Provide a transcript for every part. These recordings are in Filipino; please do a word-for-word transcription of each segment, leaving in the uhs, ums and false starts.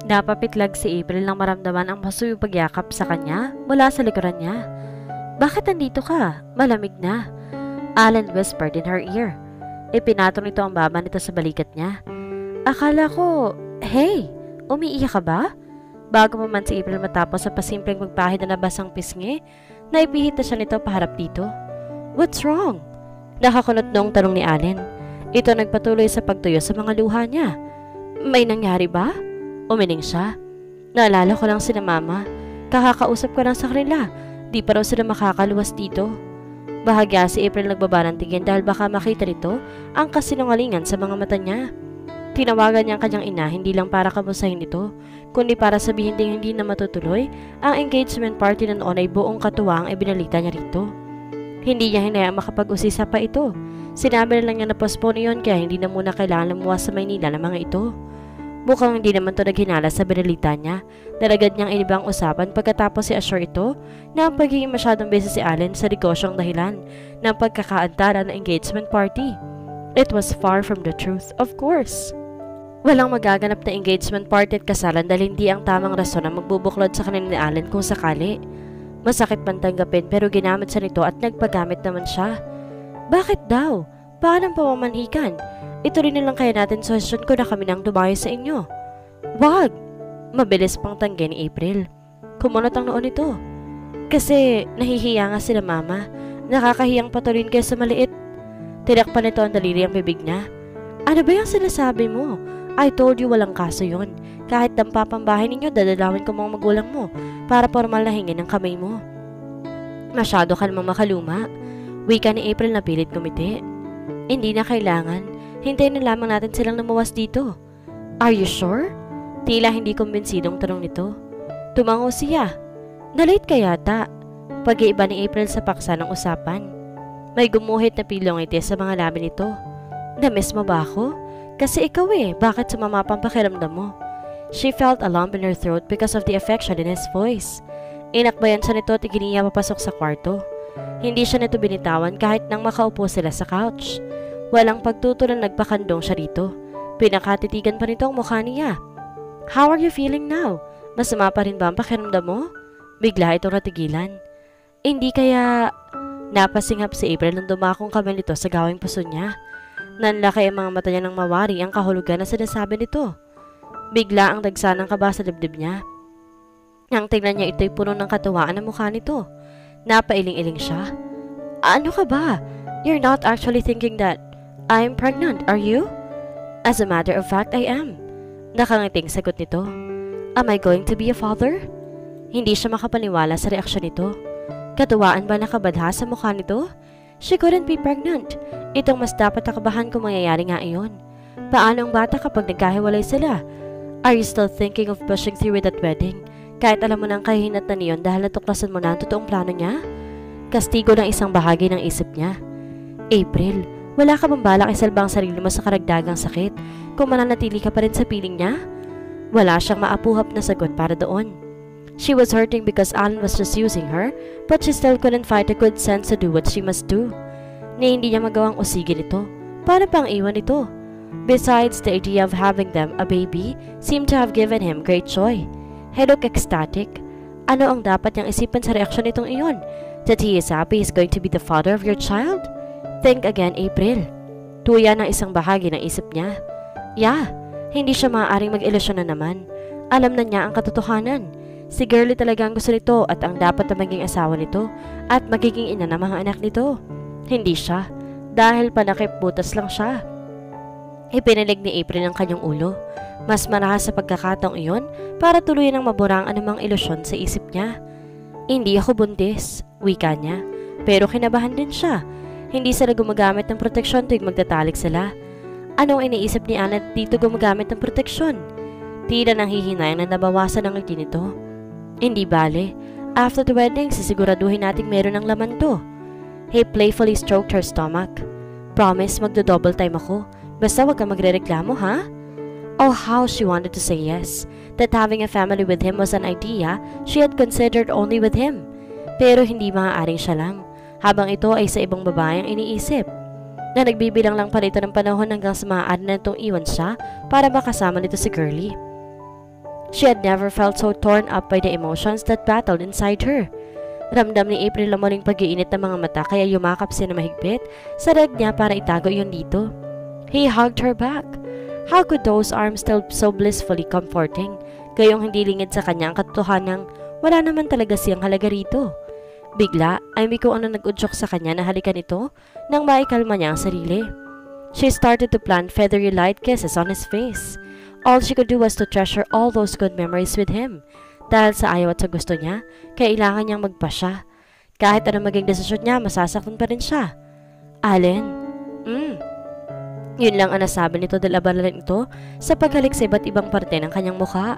Napapitlag si April nang maramdaman ang masuyong pagyakap sa kanya mula sa likuran niya. "Bakit nandito ka? Malamig na," Alan whispered in her ear. Ipinatong nito ang baba nito sa balikat niya. "Akala ko, hey, umiiyak ka ba?" Bago pa man si April matapos sa pasimpleng magpahid na nabasang pisngi, naipihit na siya nito paharap dito. "What's wrong?" Nakakunot nung tanong ni Alan. Ito nagpatuloy sa pagtuyo sa mga luha niya. "May nangyari ba?" Umiling siya. "Naalala ko lang sila mama. Kakakausap ko lang sa kanila. Di pa raw sila makakaluwas dito." Bahagya si April nagbaba ng tingin dahil baka makita nito ang kasinungalingan sa mga mata niya. Tinawagan niya ang kanyang ina hindi lang para kamusahin ito, kundi para sabihin ding hindi na matutuloy ang engagement party na noon ay buong katuwa ang ibinalita niya rito. Hindi niya hinayaang makapag-usisa pa ito. Sinabi na lang niya na postpone yun kaya hindi na muna kailangan lumuwas sa Maynila ng mga ito. Mukhang hindi naman ito naghinala sa binalita niya. Naragad niyang inibang usapan pagkatapos si assure ito na ang pagiging masyadong busy si Alan sa negosyong dahilan ng pagkakaantara ng engagement party. It was far from the truth, of course. Walang magaganap na engagement party at kasalan dahil hindi ang tamang rason na magbubuklod sa kanila ni Alan kung sakali. Masakit man tanggapin pero ginamit siya nito at nagpagamit naman siya. "Bakit daw? Paano ang pamamanhikan? Ito rin nilang kaya natin sa session ko na kami nang dumayo sa inyo." "Wag!" Mabilis pang tanggi ni April. Kumunot ang noon nito. "Kasi nahihiya nga sila mama. Nakakahiyang patuloyin kayo sa maliit." Tinakpan nito ang daliri ang bibig niya. "Ano ba yung sinasabi mo? I told you walang kaso yun. Kahit dampapambahay ninyo, dadalawin ko mga magulang mo para formal na hingin ang kamay mo." "Masyado ka namang makaluma." Wika ni April na pilit kumiti. "Hindi na kailangan. Hintayin na lamang natin silang lumuwas dito." "Are you sure?" Tila hindi kumbinsidong tanong nito. Tumango siya. "Nalate ka yata." Pag-iiba ni April sa paksa ng usapan. May gumuhit na pilong iti sa mga labi nito. "Na-miss mo ba ako? Kasi ikaw eh, bakit sumama pang pakiramdam mo?" She felt a lump in her throat because of the affection in his voice. Inakbayan siya nito at iginiya papasok sa kwarto. Hindi siya nito binitawan kahit nang makaupo sila sa couch. Walang pagtutulan nagpakandong siya rito. Pinakatitigan pa nito ang mukha niya. "How are you feeling now? Masama pa rin ba ang pakiramdam mo?" Bigla itong natigilan. "Hindi kaya..." Napasingap si April nang dumakong kamay nito sa gawing puso niya. Nanlaki ang mga mata niya nang mawari ang kahulugan na sinasabi nito. Bigla ang dagsa ng kaba sa dibdib niya. Nang tingnan niya ito'y puno ng katuwaan ang mukha nito. Napailing-iling siya. "Ano ka ba? You're not actually thinking that I'm pregnant, are you?" "As a matter of fact, I am." Nakangiting sagot nito. "Am I going to be a father?" Hindi siya makapaniwala sa reaksyon nito. Katuwaan ba nakabadha sa mukha nito? She couldn't be pregnant. Itong mas dapat nakabahan kung mangyayari nga iyon. Paano ang bata kapag nagkahiwalay sila? Are you still thinking of pushing through with that wedding? Kahit alam mo na ang kahinat na niyon dahil natuklasan mo na ang totoong plano niya? Kastigo ng isang bahagi ng isip niya. "April, wala ka bang balak isalba ang sarili mo sa karagdagang sakit kung mananatili ka pa rin sa piling niya?" Wala siyang maapuhap na sagot para doon. She was hurting because Alan was just using her, but she still couldn't find a good sense to do what she must do. Ni hindi niya magawang usigin ito. Paano pang iwan ito? Besides, the idea of having them, a baby, seemed to have given him great joy. He looked ecstatic. Ano ang dapat niyang isipan sa reaksyon nitong iyon? That he is happy he's going to be the father of your child? Think again, April. Tuya ng isang bahagi ng isip niya. Yeah, hindi siya maaaring mag-ilusyon na naman. Alam na niya ang katotohanan. Si Girlie talaga ang gusto nito at ang dapat na maging asawa nito at magiging ina ng mga anak nito. Hindi siya, dahil panakip butas lang siya. Ipinilig ni April ang kanyang ulo. Mas marahas sa pagkakataong iyon para tuluyan ang mabura ang anumang ilusyon sa isip niya. "Hindi ako buntis," wika niya. Pero kinabahan din siya. Hindi sila gumagamit ng proteksyon tuwing magtatalik sila. Anong iniisip ni Anna dito gumagamit ng proteksyon? Tila nang hihinayang na nabawasan ang ngiti nito. "Hindi bale. After the wedding, sisiguraduhin nating meron ng laman to." He playfully stroked her stomach. "Promise, magdo-double time ako. Basta wag ka magrereklamo, ha?" Oh, how she wanted to say yes. That having a family with him was an idea she had considered only with him. Pero hindi maaaring siya lang. Habang ito ay sa ibang babae ang iniisip. Na nagbibilang lang pala ito ng panahon hanggang sa maaari na itong iwan siya para makasama nito si Girlie. She had never felt so torn up by the emotions that battled inside her. Ramdam ni April ang muling pag-iinit ng mga mata kaya yumakap siya na mahigpit sa reg niya para itago yun dito. He hugged her back. How could those arms still so blissfully comforting? Gayong hindi lingid sa kanya ang katotohanang wala naman talaga siyang halaga rito. Bigla ay may kung ano nag-udyok sa kanya na halikan ito nang maikalma niya ang sarili. She started to plant feathery light kisses on his face. All she could do was to treasure all those good memories with him. Dahil sa ayaw at sa gusto niya, kailangan niyang magpasya. Kahit anong maging desisyon niya, masasaktan pa rin siya. Allen? Hmm. Yun lang ang nasabi nito dahil abalalan ito sa paghalik sa iba't ibang parte ng kanyang mukha.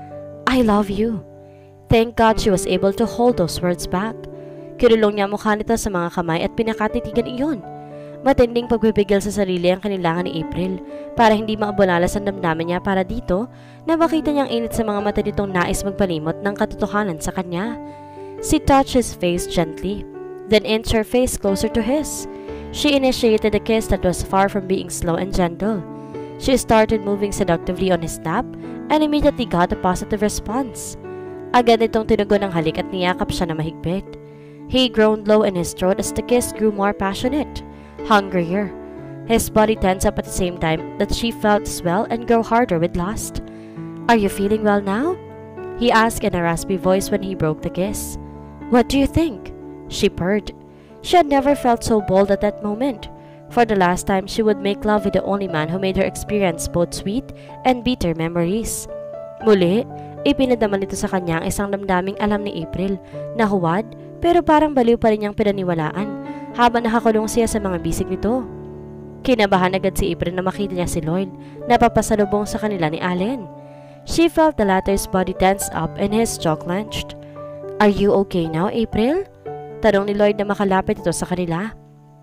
I love you. Thank God she was able to hold those words back. Kinulong niya mukha nito sa mga kamay at pinakatitigan iyon. Matinding pagbibigil sa sarili ang kailangan ni April para hindi maabulalas ang damdamin niya para dito na makita niyang init sa mga mata nitong nais magpalimot ng katotohanan sa kanya. She touched his face gently, then inched her face closer to his. She initiated a kiss that was far from being slow and gentle. She started moving seductively on his lap and immediately got a positive response. Agad itong tinugon ng halik at niyakap siya na mahigpit. He groaned low in his throat as the kiss grew more passionate. Hungrier. His body tensed up at the same time that she felt swell and grow harder with lust. Are you feeling well now? He asked in a raspy voice when he broke the kiss. What do you think? She purred. She had never felt so bold at that moment. For the last time, she would make love with the only man who made her experience both sweet and bitter memories. Muli, ipinadaman nito sa kanya ang isang damdaming alam ni April na huwad pero parang baliw pa rin niyang pinaniwalaan habang nakakulong siya sa mga bisig nito. Kinabahan agad si April na makita niya si Lloyd na papasalubong sa kanila ni Allen. She felt the latter's body tense up and his jaw clenched. Are you okay now, April? Tanong ni Lloyd na makalapit ito sa kanila.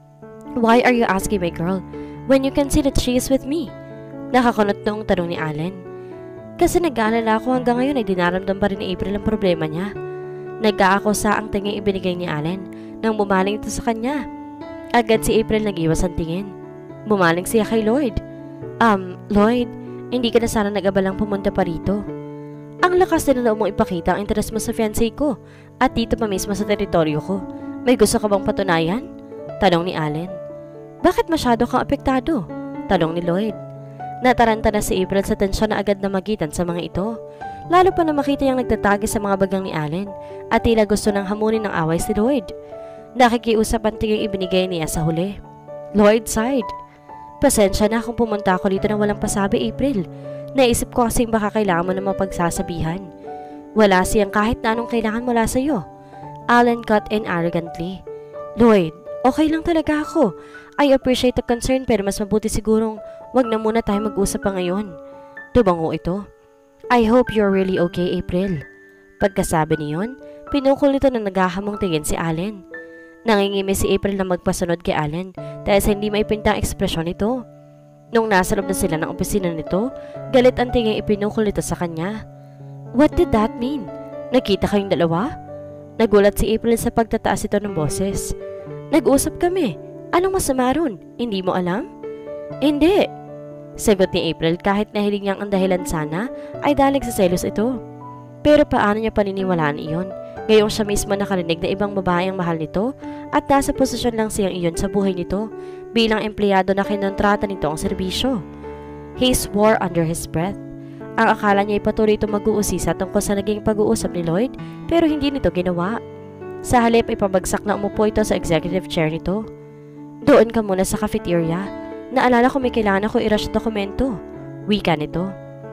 Why are you asking my girl when you can see that she is with me? Nakakunot noong tanong ni Allen. Kasi nag-aalala ako hanggang ngayon ay dinaramdam pa rin ni April ang problema niya. Nag-aakusa ang tingin ibinigay ni Allen nang bumaling ito sa kanya. Agad si April nag-iwas ang tingin. Bumaling siya kay Lloyd. Um, Lloyd, hindi ka na sana nag-abalang pumunta pa rito. Ang lakas din na mong ipakita ang interes mo sa fiancé ko at dito pa mismo sa teritoryo ko. May gusto ka bang patunayan? Tanong ni Allen. Bakit masyado kang apektado? Tanong ni Lloyd. Nataranta na si April sa tensyon na agad na magitan sa mga ito. Lalo pa na makita niyang nagtatagi sa mga bagang ni Allen at tila gusto nang hamunin ng away si Lloyd. Nakikiusap ang tingin ibinigay niya sa huli. Lloyd sighed. Pasensya na kung pumunta ako dito nang walang pasabi, April. Naisip ko kasing baka kailangan mo na mapagsasabihan. Wala siyang kahit na anong kailangan mula sa iyo. Allen cut in arrogantly. Lloyd, okay lang talaga ako. I appreciate the concern pero mas mabuti sigurong wag na muna tayo mag-usap pa ngayon. Tubango ito. I hope you're really okay, April. Pagkasabi niyon, pinukol nito na naghahamong tingin si Allen. Nangingimi si April na magpasunod kay Allen dahil sa hindi maipintang ekspresyon nito. Nung nasa loob na sila ng opisina nito, galit ang tingin ipinukol nito sa kanya. What did that mean? Nakita kayong dalawa? Nagulat si April sa pagtataas ito ng boses. Nag-usap kami. Anong masama ron? Hindi mo alam? Hindi. Sagot ni April kahit nahiling niyang ang dahilan sana ay dalig sa selos ito. Pero paano niya paniniwalaan iyon? Gayong siya mismo nakarinig na ibang babae ang mahal nito at nasa posisyon lang siyang iyon sa buhay nito bilang empleyado na kinontrata nito ang serbisyo. He swore under his breath. Ang akala niya ay patuloy itong mag-uusisa tungkol sa naging pag-uusap ni Lloyd pero hindi nito ginawa. Sa halip ay pabagsak na umupo ito sa executive chair nito. Doon ka muna sa cafeteria. Naalala ko may kailangan ako i-rush dokumento. Wika nito.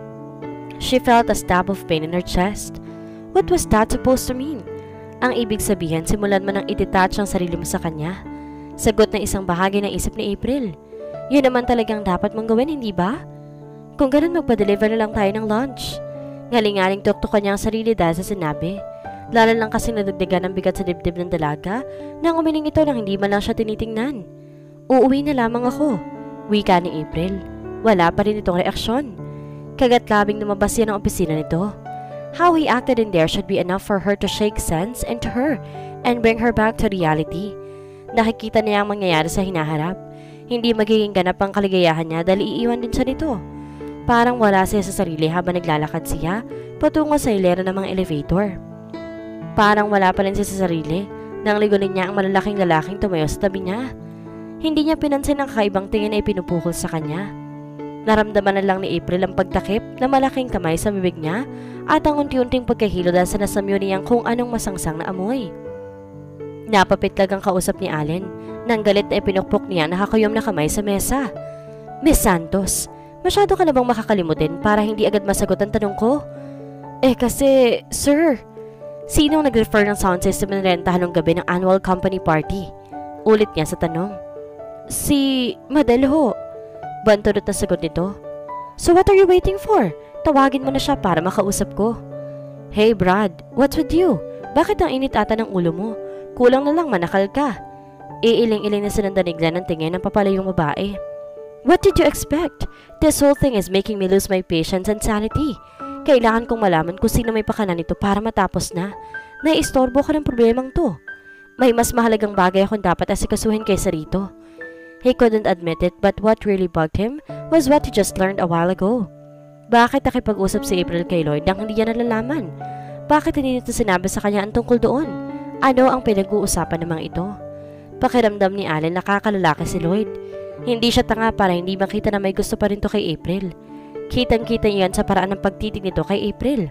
She felt a stab of pain in her chest. What was that supposed to mean? Ang ibig sabihin, simulan mo nang i-detach ang sarili mo sa kanya. Sagot ng isang bahagi ng isip ni April. Yun naman talagang dapat mong gawin, hindi ba? Kung ganun, magpa-deliver na lang tayo ng lunch. Ngaling-ngaling tuktukan niya ang sarili dahil sa sinabi. Lalo lang kasi nadagdagan ng bigat sa dibdib ng dalaga nang umiling ito nang hindi man lang siya tinitingnan. Uuwi na lamang ako. Wika ni April. Wala pa rin itong reaksyon. Kagat labing lumabas siya ng opisina nito. How he acted in there should be enough for her to shake sense into her and bring her back to reality. Nakikita niya ang mangyayari sa hinaharap. Hindi magiging ganap ang kaligayahan niya dahil iiwan din siya nito. Parang wala siya sa sarili habang naglalakad siya patungo sa hilera ng mga elevator. Parang wala pa rin siya sa sarili nang ligunin niya ang malalaking lalaking tumayo sa tabi niya. Hindi niya pinansin ang kakaibang tingin na ipinupukol sa kanya. Naramdaman na lang ni April ang pagtakip na malaking kamay sa bibig niya at ang unti-unting pagkahilo dahil sa nasamyo niyang kung anong masangsang na amoy. Napapitlag ang kausap ni Allen nang galit na ipinukpok niya ang nakakayom na kamay sa mesa. Miss Santos, masyado ka na bang makakalimutin para hindi agad masagot ang tanong ko? Eh kasi, sir, sinong nag-refer ng sound system na rentahan ng gabi ng annual company party? Ulit niya sa tanong. Si Madel ho. Bantunot na sagot nito. So what are you waiting for? Tawagin mo na siya para makausap ko. Hey Brad, what's with you? Bakit ang init ata ng ulo mo? Kulang na lang manakal ka. Iiling-iling na sinandaniglan ng tingin ng papalayong babae. What did you expect? This whole thing is making me lose my patience and sanity. Kailangan kong malaman kung sino may pakanan nito para matapos na. Naiistorbo ka ng problemang to. May mas mahalagang bagay akong dapat asikasuhin kaysa rito. He couldn't admit it, but what really bugged him was what he just learned a while ago. Bakit nakipag-usap si April kay Lloyd nang hindi niya nalalaman? Bakit hindi nito sinabi sa kanya ang tungkol doon? Ano ang pinag-uusapan ng mga ito? Pakiramdam ni Allen nakakalalaki si Lloyd. Hindi siya tanga para hindi makita na may gusto pa rin to kay April. Kitang-kita niyan sa paraan ng pagtitig nito kay April.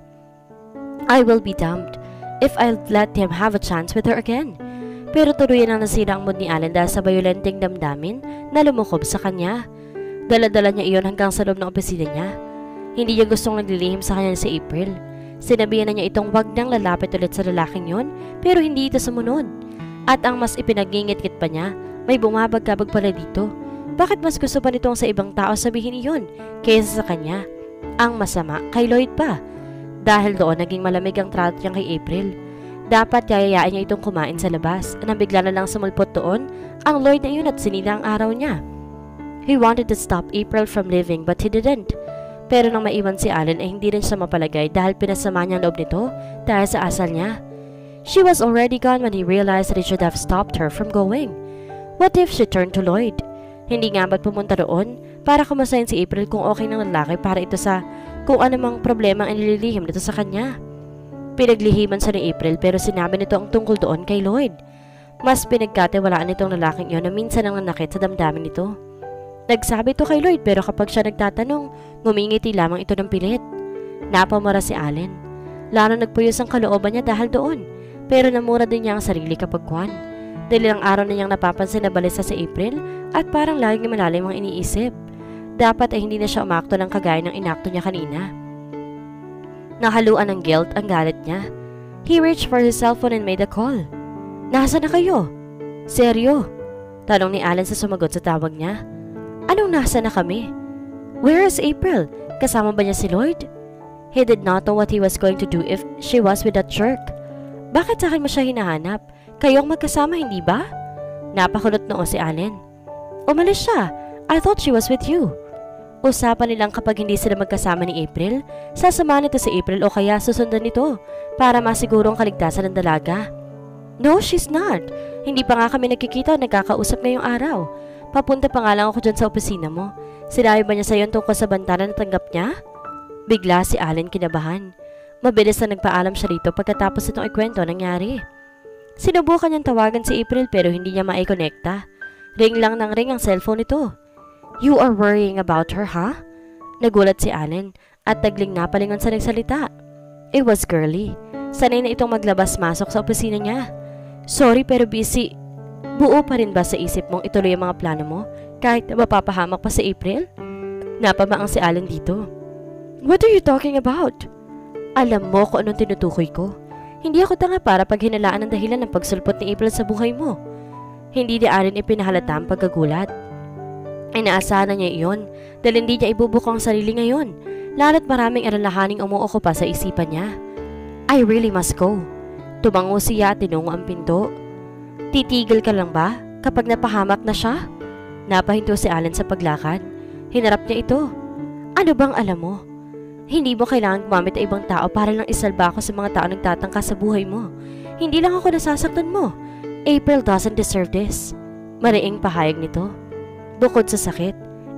I will be damned if I'll let him have a chance with her again. Pero tuluyan ang nasira ang mood ni Allen dahil sa bayolenteng damdamin na lumukob sa kanya. Dala-dala niya iyon hanggang sa loob ng opisina niya. Hindi niya gustong naglilihim sa kanya si April. Sinabihan na niya itong wag nang lalapit ulit sa lalaking yon, pero hindi ito sumunod. At ang mas ipinagingit-git pa niya, may bumabag-kabag pala dito. Bakit mas gusto pa nitong sa ibang tao sabihin iyon kaysa sa kanya? Ang masama kay Lloyd pa. Dahil doon naging malamig ang trato niya kay April. Dapat yayayaan niya itong kumain sa labas. Nang bigla na lang sumulpot doon ang Lloyd na iyon at sinila ang araw niya. He wanted to stop April from leaving but he didn't. Pero nang maiwan si Allen ay hindi rin siya mapalagay dahil pinasama niya ang loob nito dahil sa asal niya. She was already gone when he realized that he should have stopped her from going. What if she turned to Lloyd? Hindi nga ba't pumunta doon para kumustahin si April kung okay ng lalaki para ito sa kung anumang problema ang inililihim nito sa kanya? Pinaglihiman sa ni April pero sinabi nito ang tungkol doon kay Lloyd. Mas pinagkatiwalaan nitong lalaking iyon na minsan ang nanakit sa damdamin nito. Nagsabi ito kay Lloyd pero kapag siya nagtatanong, ngumingiti lamang ito ng pilit. Napamura si Allen. Lalo nagpuyos ang kalooban niya dahil doon. Pero namura din niya ang sarili kapag kwan. Dahil ang araw na niyang napapansin na balisa sa April at parang laging malalim ang iniisip. Dapat ay hindi na siya umakto ng kagaya ng inakto niya kanina. Nahaluan ng guilt ang galit niya. He reached for his cellphone and made a call. Nasaan na kayo? Seryo? Tanong ni Allen sa sumagot sa tawag niya. Anong nasa na kami? Where is April? Kasama ba niya si Lloyd? He did not know what he was going to do if she was with that jerk. Bakit sa akin mo siya hinahanap? Kayong magkasama, hindi ba? Napakulot noo si Allen. Umalis siya. I thought she was with you. Usapan nilang kapag hindi sila magkasama ni April, sasamahan nito si April o kaya susundan nito para masiguro ang kaligtasan ng dalaga. No, she's not. Hindi pa nga kami nagkikita o nagkakausap ngayong araw. Papunta pa nga lang ako dyan sa opisina mo. Sinabi ba niya sa'yo tungkol sa bantana na tanggap niya? Bigla si Allen kinabahan. Mabilis na nagpaalam siya rito pagkatapos itong ikwento nangyari. Sinubukan niyang tawagan si April pero hindi niya maikonekta. Ring lang ng ring ang cellphone nito. You are worrying about her, ha? Huh? Nagulat si Allen at tagling napalingon sa nagsalita. It was girly. Sanay na itong maglabas-masok sa opisina niya. Sorry pero busy. Buo pa rin ba sa isip mong ituloy ang mga plano mo kahit na mapapahamak pa si April? Napamaang si Allen dito. What are you talking about? Alam mo kung anong tinutukoy ko. Hindi ako tanga para paghinalaan ng dahilan ng pagsulpot ni April sa buhay mo. Hindi di Allen ipinahalata ang pagkagulat. Inaasahan na niya iyon dahil hindi niya ibubuko ang sarili ngayon, lalo't maraming alalahaning umuuko pa sa isipan niya. I really must go. Tumango siya at tinungo ang pinto. Titigil ka lang ba kapag napahamak na siya? Napahinto si Allen sa paglakad. Hinarap niya ito. Ano bang alam mo? Hindi mo kailangan gumamit ng ibang tao para lang isalba ako sa mga tao nagtatangka sa buhay mo. Hindi lang ako nasasaktan mo. April doesn't deserve this. Mariing pahayag nito. Bukod sa sakit,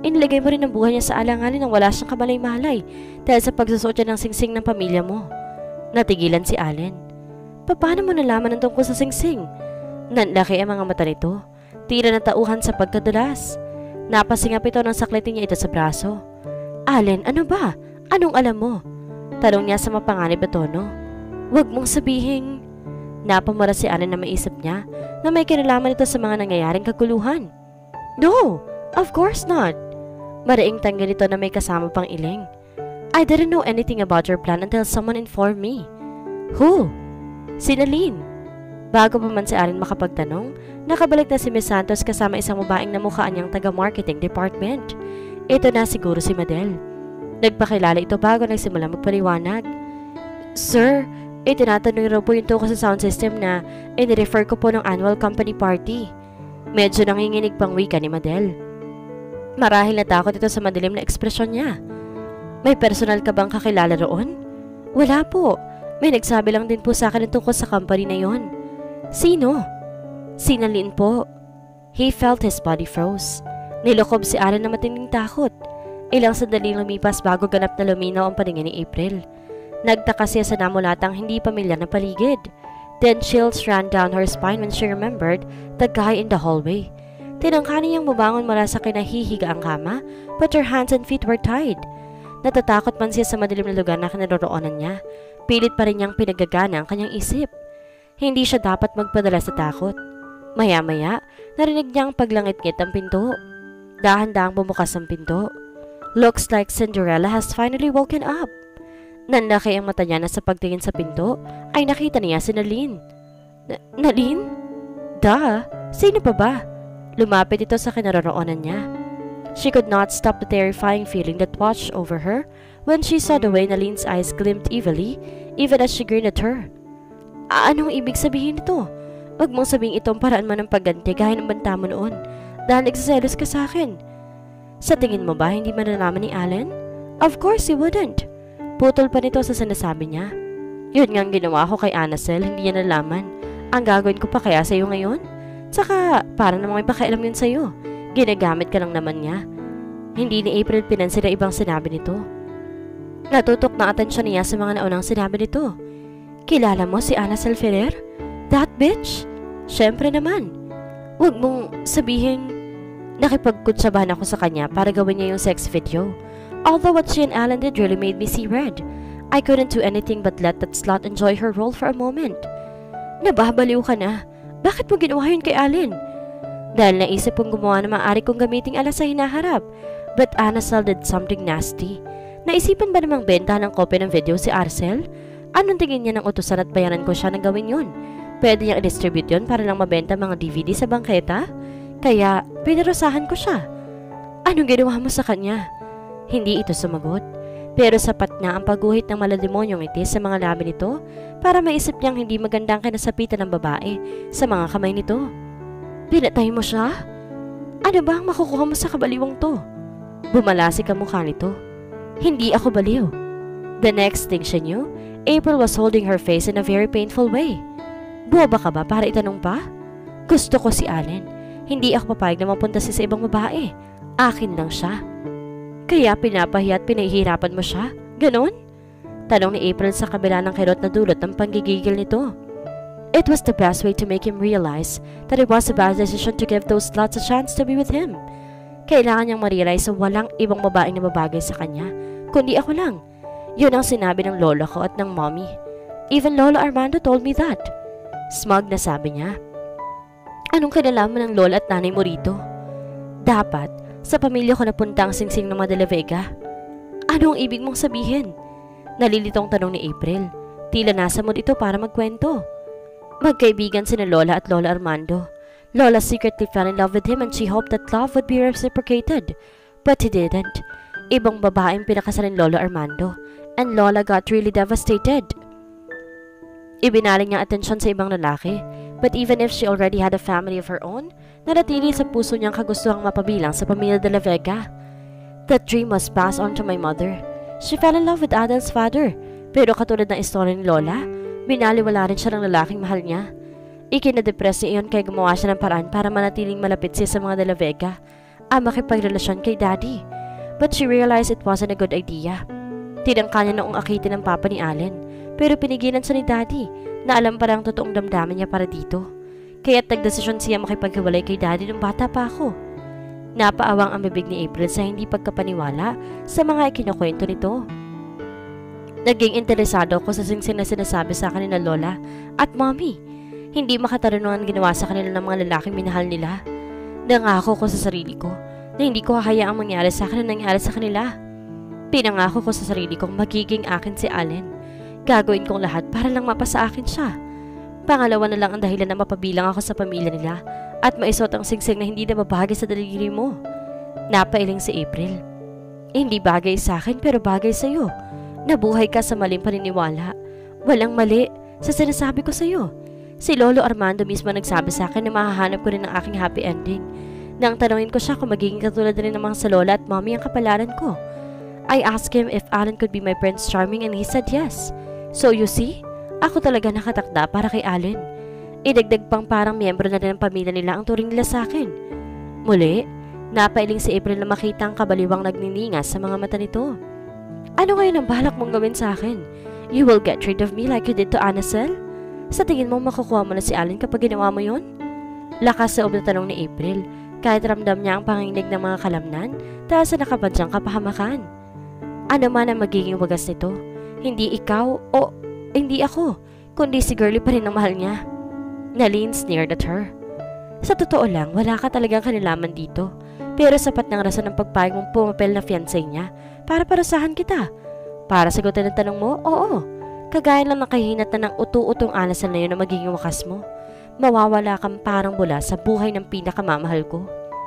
Inilagay mo rin ang buhay niya sa alanganin nang wala siyang kamalay-malay dahil sa pagsusuot niya ng singsing ng pamilya mo. Natigilan si Allen. Paano mo nalaman ang tungkol sa singsing? Nanlaki ang mga mata nito. Tira na tauhan sa pagkadulas. Napasingap ito ng saklitin niya ito sa braso. Allen, ano ba? Anong alam mo? Tanong niya sa mapanganib na tono. Huwag mong sabihing... Napamura si Allen na maisip niya na may kinalaman ito sa mga nangyayaring kaguluhan. No, of course not. Maraing tanggal ito na may kasama pang iling. I didn't know anything about your plan until someone informed me. Who? Si Nalin. Bago pa man si Allen makapagtanong, nakabalik na si Miss Santos kasama isang babaeng namukhaan niyang taga-marketing department. Ito na siguro si Madel. Nagpakilala ito bago nagsimula magpaliwanag. Sir, itinatanong raw po yung tungkol sa sound system na inirefer ko po ng annual company party. Medyo nanginginig pang wika ni Madel. Marahil natakot ito sa madilim na ekspresyon niya. May personal ka bang kakilala roon? Wala po. May nagsabi lang din po sa akin tungkol sa company na yon. Sino? Si Nalin po. He felt his body froze. Nilokob si Allen na matinding takot. Ilang sandaling lumipas bago ganap na luminaw ang paningin ni April. Nagtaka siya sa namulatang hindi pamilyar na paligid. Then chills ran down her spine when she remembered the guy in the hallway. Tinangka niyang bumangon mula sa kinahihiga ang kama, but her hands and feet were tied. Natatakot man siya sa madilim na lugar na kinaroroonan niya. Pilit pa rin niyang pinagagana ang kanyang isip. Hindi siya dapat magpadala sa takot. Maya-maya, narinig niyang paglangit-ngit ang pinto. Dahan-dahang bumukas ang pinto. Looks like Cinderella has finally woken up. Nanlaki ang mata niya na sa pagtingin sa pinto ay nakita niya si Nalin. Nalin? Duh, sino pa ba? Lumapit ito sa kinaroroonan niya. She could not stop the terrifying feeling that watched over her when she saw the way Nalin's eyes gleamed evilly even as she grinned at her. Anong ibig sabihin nito? Huwag mong sabihin itong paraan mo ng pagganti gaya ng banta mo noon dahil nagsiselos ka sa akin. Sa tingin mo ba hindi malalaman ni Allen? Of course he wouldn't. Putol pa nito sa sinasabi niya. Yun nga ang ginawa ko kay Anacel, hindi niya nalaman. Ang gagawin ko pa kaya sa'yo ngayon? Tsaka, para namang may pakialam yun sa'yo. Ginagamit ka lang naman niya. Hindi ni April pinansin na ibang sinabi nito. Natutok na atensyon niya sa mga naunang sinabi nito. Kilala mo si Anacel Ferrer? That bitch? Siyempre naman. Huwag mong sabihin... Nakipagkutsabahan ako sa kanya para gawin niya yung sex video. Although what she and Allen did really made me see red. I couldn't do anything but let that slut enjoy her role for a moment. Nababaliw ka na. Bakit mo ginawa yun kay Allen? Dahil naisip kong gumawa na maaari kong gamiting alas sa hinaharap. But Anacel did something nasty. Naisipan ba namang benta ng kopya ng video si Arcel? Anong tingin niya ng utusan at bayaran ko siya na gawin yun? Pwede niyang i-distribute yun para lang mabenta mga D V D sa bangketa? Kaya pinarusahan ko siya. Anong ginawa mo sa kanya? Hindi ito sumagot, pero sapat na ang pagguhit ng malademonyong itis sa mga labi nito para maisip niyang hindi magandang kinasapitan ng babae sa mga kamay nito. Pinatay mo siya? Ano ba ang makukuha mo sa kabaliwang to? Bumalasik ang mukha nito. Hindi ako baliw. The next thing she knew, April was holding her face in a very painful way. Buwaba ka ba para itanong pa? Gusto ko si Allen. Hindi ako papayag na mapunta siya sa ibang babae. Akin lang siya. Kaya pinapahiya at pinahihirapan mo siya? Ganon? Tanong ni April sa kabila ng kirot na dulot ng panggigigil nito. It was the best way to make him realize that it was a bad decision to give those sluts a chance to be with him. Kailangan niyang ma-realize na walang ibang babaeng na babagay sa kanya, kundi ako lang. Yun ang sinabi ng lola ko at ng mommy. Even Lola Armando told me that. Smug na sabi niya. Anong kinalaman ng lola at nanay mo rito? Dapat, sa pamilya ko napunta ang singsing ng Madela Vega. Ano ang ibig mong sabihin? Nalilitong tanong ni April. Tila nasa mood ito para magkwento. Magkaibigan sina Lola at Lola Armando. Lola secretly fell in love with him and she hoped that love would be reciprocated. But he didn't. Ibang babaeng pinakasalan Lola Armando. And Lola got really devastated. Ibinaling niya atensyon sa ibang lalaki. But even if she already had a family of her own, nanatili sa puso niyang kagustuhang mapabilang sa pamilya de la Vega. That dream was passed on to my mother. She fell in love with Adel's father. Pero katulad ng istorya ni Lola, binaliwala rin siya ng lalaking mahal niya. Ikinadepress niya iyon kaya gumawa siya ng paraan para manatiling malapit siya sa mga de la Vega. ang makipagrelasyon kay Daddy. But she realized it wasn't a good idea. Tinangka niya noong akitin ng papa ni Allen, pero pinigilan siya ni Daddy na alam pa ang totoong damdamin niya para dito. Kaya't nagdesisyon siya makipaghiwalay kay Daddy nung bata pa ako. Napaawang ang bibig ni April sa hindi pagkapaniwala sa mga ikinukwento nito. Naging interesado ako sa singsing na sinasabi sa akin ni Lola at Mommy. Hindi makatarungan ginawa sa kanila ng mga lalaking minahal nila. Nangako ko sa sarili ko na hindi ko hahayaang mangyari sa akin na nangyari sa kanila. Pinangako ko sa sarili kong magiging akin si Allen. Gagawin kong lahat para lang mapasa akin siya. Pangalawa na lang ang dahilan na mapabilang ako sa pamilya nila at maisot ang singsing na hindi na babagay sa daliri mo. Napailing si April. Hindi bagay sa akin pero bagay sa iyo. Nabuhay ka sa maling paniniwala. Walang mali sa sinasabi ko sa iyo. Si Lolo Armando mismo nagsabi sa akin na mahahanap ko rin ang aking happy ending. Nang tanungin ko siya kung magiging katulad rin ng mga sa Lola at Mommy ang kapalaran ko. I asked him if Allen could be my Prince Charming and he said yes. So you see, ako talaga nakatakda para kay Allen. Idagdag pang parang miyembro na rin ng pamilya nila ang turing nila sa akin. Muli, napailing si April na makita ang kabaliwang nagniningas sa mga mata nito. Ano ngayon ang balak mong gawin sa akin? You will get rid of me like you did to Annasel? Sa tingin mo makukuha mo na si Allen kapag ginawa mo yon? Lakas sa na tanong ni April, kahit ramdam niya ang panginginig ng mga kalamnan dahil sa nakabadyang kapahamakan. Ano man ang magiging wagas nito, hindi ikaw o hindi ako, kundi si Girlie pa rin ang mahal niya. Nalin sneered at her. Sa totoo lang, wala ka talagang kanilaman dito, pero sapat ng rason ng pagpayag mong pumapel na fiancé niya para parasahan kita. Para sagutin ang tanong mo, oo. Kagaya lang nakahinat na ng utu-utong alasal na yun na magiging wakas mo. Mawawala kang parang bula sa buhay ng pinakamamahal ko.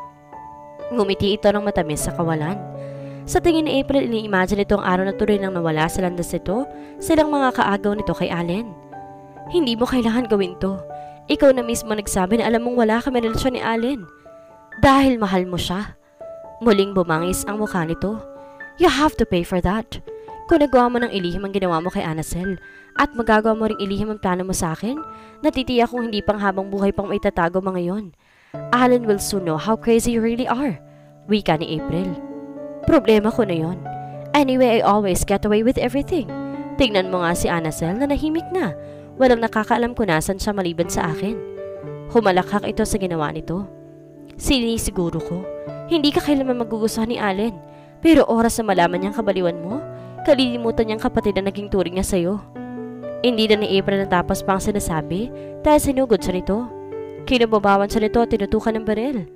Ngumiti ito ng matamis sa kawalan. Sa tingin ni April, ini-imagine ito ang araw na tuloy nang nawala sa landas nito, silang mga kaagaw nito kay Allen. Hindi mo kailangan gawin to. Ikaw na mismo nagsabi na alam mong wala kami relasyon ni Allen. Dahil mahal mo siya. Muling bumangis ang mukha nito. You have to pay for that. Kung nagawa mo ng ilihim ang ginawa mo kay Annasel at magagawa mo ring ilihim ang plano mo sa akin, natitiyak kung hindi pang habang buhay pang may tatago mo ngayon. Allen will soon know how crazy you really are. Wika ni April. Problema ko na yon. Anyway, I always get away with everything. Tingnan mo nga si Annasel na nahimik na. Walang nakakaalam kung nasan siya maliban sa akin. Humalakhak ito sa ginawa nito. Sinisiguro ko, hindi ka kailanman magugustuhan ni Allen. Pero oras na malaman niyang kabaliwan mo, kalilimutan niyang kapatid na naging turing niya sa'yo. Hindi na ni April natapos pa ang sinasabi dahil sinugod siya nito. Kinababawan siya nito at tinutukan ng baril.